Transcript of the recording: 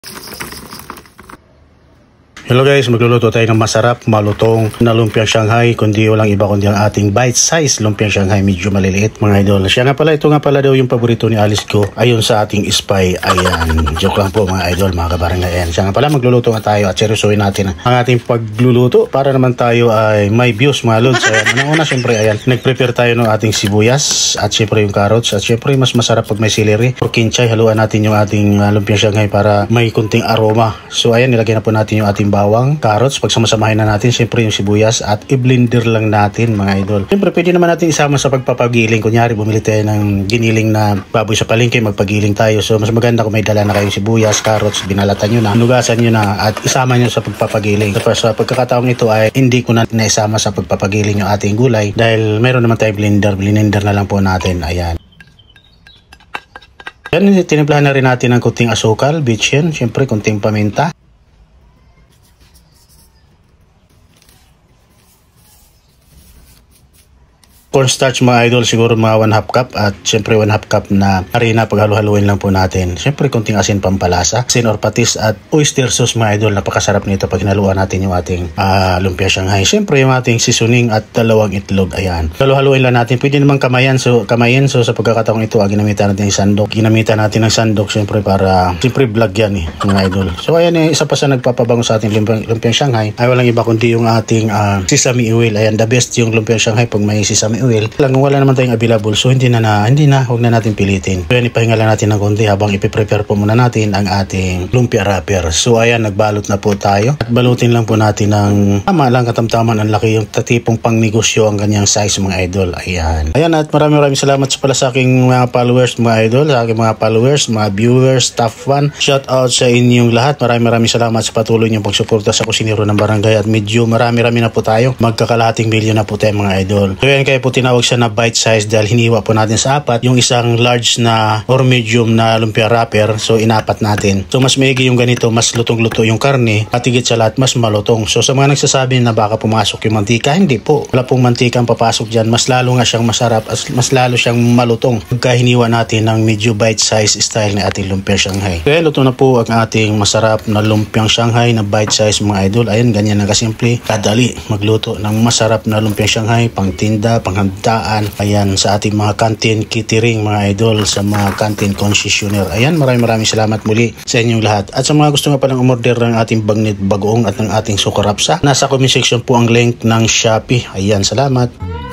Hello guys, magluluto tayo ng masarap, malutong na lumpiang Shanghai, kundi walang iba kundi ang ating bite-size lumpiang Shanghai, medyo maliliit mga idol. Ito nga pala daw yung paborito ni Alice ko, ayon sa ating spy. Ayan, joke lang po mga idol, mga kabarangay. Siya nga pala, magluluto nga tayo at seryosohin natin ang ating pagluluto para naman tayo ay may views mga lods. Ayan, una syempre, ayan, nag-prepare tayo ng ating sibuyas at syempre yung carrots at syempre mas masarap pag may celery or kinchay. Haluan natin yung ating lumpiang Shanghai para may kunting aroma. So ayan, nilagay na po natin yung ating bawang, carrots, pagsamasamahin na natin siyempre yung sibuyas at i-blender lang natin mga idol. Siyempre pwede naman natin isama sa pagpapagiling. Kunyari bumili tayo ng giniling na baboy sa palengke, magpagiling tayo. So mas maganda kung may dala na kayong sibuyas, carrots, binalatan nyo na, nugasan nyo na at isama nyo sa pagpapagiling. So, sa pagkakataong ito ay hindi ko na naisama sa pagpapagiling yung ating gulay dahil meron naman tayo blender na lang po natin. Ayan. Yan, tinimplahan na rin natin ng kunting asukal, bitchin, siyempre kunting paminta. Cornstarch mga idol, siguro mga 1/2 cup at syempre 1/2 cup na harina, paghalo-haluin lang po natin. Syempre konting asin pampalasa, asin or patis at oyster sauce mga idol, napakasarap nito pag hinaluan natin yung ating lumpia Shanghai. Syempre yung ating seasoning at 2 itlog, ayan. Halo-haluin lang natin, pwede naman kamayin. So sa pagkakataong ito, ginamitan natin ng sandok. Ginamitan natin ng sandok syempre para, syempre vlog yan mga idol. So ayan isa pa sa nagpapabango sa ating lumpia Shanghai ay walang iba kundi yung ating sesame oil. Ayan, the best yung lumpia Shanghai pag may sesame oil lang. Wala naman tayong available, so hindi na huwag na natin pilitin. So yan, ipahinga lang natin ng konti habang ipiprepare po muna natin ang ating lumpia wrapper. So ayan, nagbalot na po tayo at balutin lang po natin ng tama lang, katamtaman, ang laki, yung tatipong pang negosyo ang ganyang size mga idol. Ayan at maraming salamat pala sa aking mga followers mga idol, sa aking mga followers, mga viewers, staff fan. Shout out sa inyong lahat. Maraming salamat sa patuloy niyong pagsuporta sa Kusinero ng Barangay at medyo marami na po tayo, magkakalahating milyon na po tayo mga idol. So yan, kaya po tinawag siya na bite size dahil hiniwa po natin sa apat yung isang large na or medium na lumpia wrapper. So inapat natin. So mas maigi yung ganito, mas lutong-luto yung karne at higit sa lahat mas malutong. So sa mga nagsasabi na baka pumasok yung mantika, hindi po. Wala pong mantika ang papasok dyan. Mas lalo nga siyang masarap, mas lalo siyang malutong pagka hiniwa natin ng medyo bite size style na ating lumpia Shanghai. Kaya luto na po ang ating masarap na lumpiang Shanghai na bite size mga idol. Ayan, ganyan na kasimple, kadali magluto ng masarap na lumpia Shanghai, pang tinda, panghandaan. Ayan, sa ating mga canteen catering mga idol, sa mga canteen concessionaire. Ayan, maraming salamat muli sa inyong lahat. At sa mga gusto nga palang umorder ng ating bagnit bagoong at ng ating sukarapsa, nasa comment section po ang link ng Shopee. Ayan, salamat.